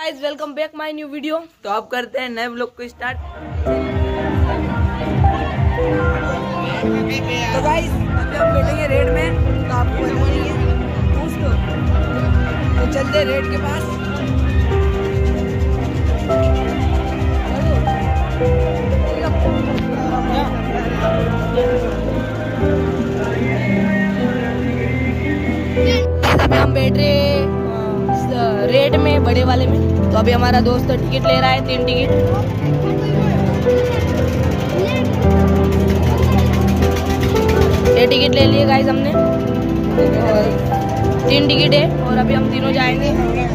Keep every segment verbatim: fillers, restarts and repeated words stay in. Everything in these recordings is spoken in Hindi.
Guys welcome back my new video. तो अब करते हैं नए ब्लॉग को स्टार्ट। तो गाइस अभी हम बैठेंगे रेड में, तो आपको बताएंगे दोस्तों। तो चलते हैं रेड के पास। अभी हम बैठ रहे रेड में, बड़े वाले में। तो अभी हमारा दोस्त तो टिकट ले रहा है, तीन टिकट। ये टिकट ले लिए गाइस हमने, तीन टिकट है और अभी हम तीनों जाएंगे।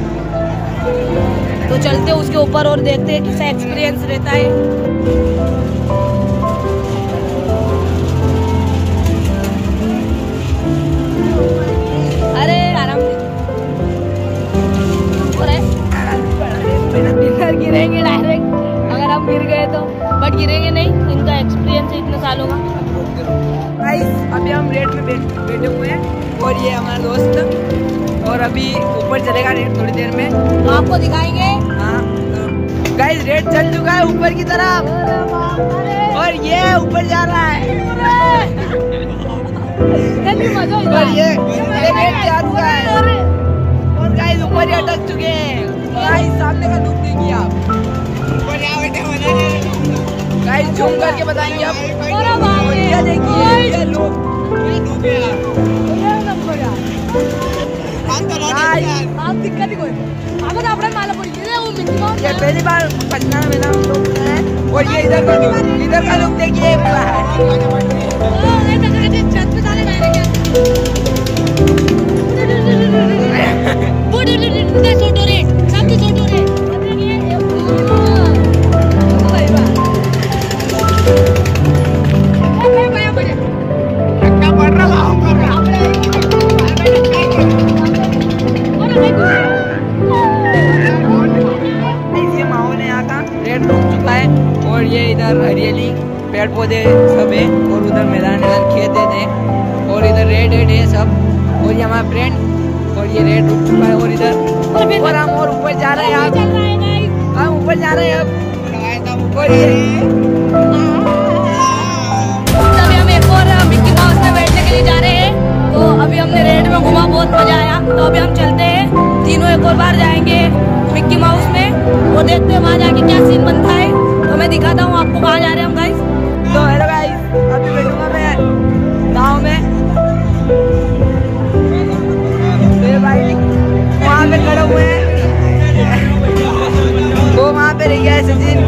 तो चलते हैं उसके ऊपर और देखते हैं कैसा एक्सपीरियंस रहता है। गिरेंगे डायरेक्ट, अगर हम गिर गए तो, बट गिरेंगे नहीं। इनका एक्सपीरियंस है इतने सालों का। गाइस अभी हम रेड में बैठे हुए हैं और ये हमारा दोस्त, और अभी ऊपर चलेगा रेड थोड़ी देर में, तो आपको दिखाएंगे। हाँ तो गाइस रेड चल चुका है ऊपर की तरफ, और ये ऊपर जा रहा है। और ये रेड जा रहा है, और गाइस ऊपर ही अटक चुके हैं। गाइस सामने का लुक देखिए आप, गाइस झूम करके बताएंगे आप। ये देखिए ये लुक, ये पहली बार पटना में मिला हम लोग हैं। और ये इधर का लुक, इधर का लुक देखिए। और ये इधर हरियाली, पेड़ पौधे सब है, और उधर मैदान मैदान खेत थे, और इधर रेड रेड है सब। और ये हमारा फ्रेंड, और ये रेड रुक चुका है। और इधर और हम और ऊपर जा रहे हैं, आप हम ऊपर जा रहे हैं अब। और ये अभी हम एक और मिक्की माउस में बैठने के लिए जा रहे हैं। तो अभी हमने रेड में घुमा, बहुत मजा आया। तो अभी हम चलते हैं, तीनों एक और बार जाएंगे मिक्की माउस में, वो देखते हैं वहाँ जाके क्या सीन बनता है। तो मैं दिखाता हूँ आपको कहाँ जा रहे हैं हम गाइस। तो हेलो गाइस, अभी बैठूंगा मैं गाँव में। मेरे भाई वहाँ पे खड़े हुए हैं, वो वहाँ पे रह गया है सचिन।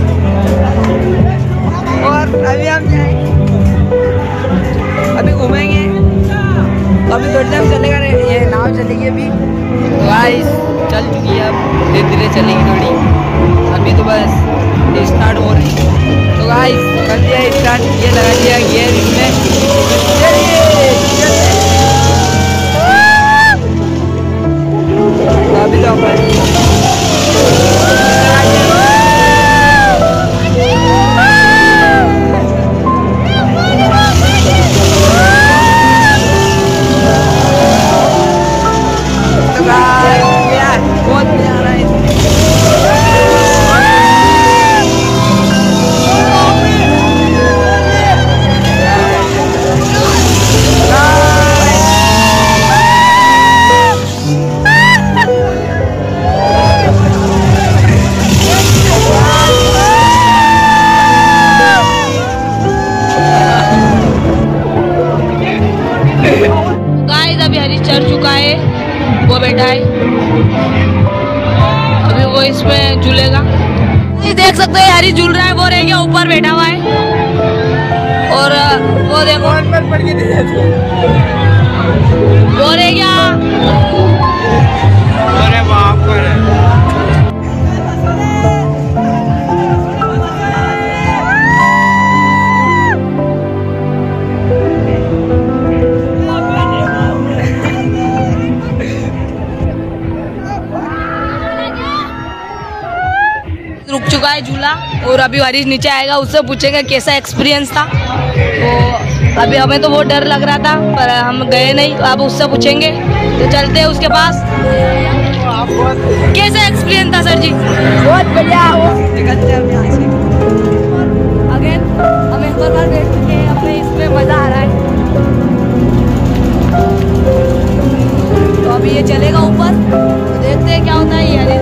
और अभी हम जाएंगे, अभी घूमेंगे, अभी थोड़ी देर चलेगा, ये नाव चलेगी अभी। गाइस चल चुकी है, अब धीरे धीरे चलेगी थोड़ी, अभी तो बस स्टार्ट हो रही है। तो गाइस कर दिया स्टार्ट, ये लगा दिया गियर इसमें। अभी तो बहुत मजा आ रहा है। चढ़ चुका है, वो बैठा है, अभी वो इसमें झूलेगा। ये देख सकते हैं हरी झूल रहा है, वो रह गया ऊपर बैठा हुआ है। और वो देखो वो रह गया। अरे बाप रे, रुक चुका है झूला, और अभी हरीश नीचे आएगा, उससे पूछेगा कैसा एक्सपीरियंस था। तो अभी हमें तो बहुत डर लग रहा था, पर हम गए नहीं, तो अब उससे पूछेंगे। तो चलते हैं उसके पास। कैसा एक्सपीरियंस था सर जी? भैया वो निकलते हैं हम यहाँ से। अगेन हम एक और बार बैठ चुके हैं अपने, इसमें मजा आ रहा है। तो अभी ये चलेगा ऊपर, तो देखते हैं क्या होता है। ये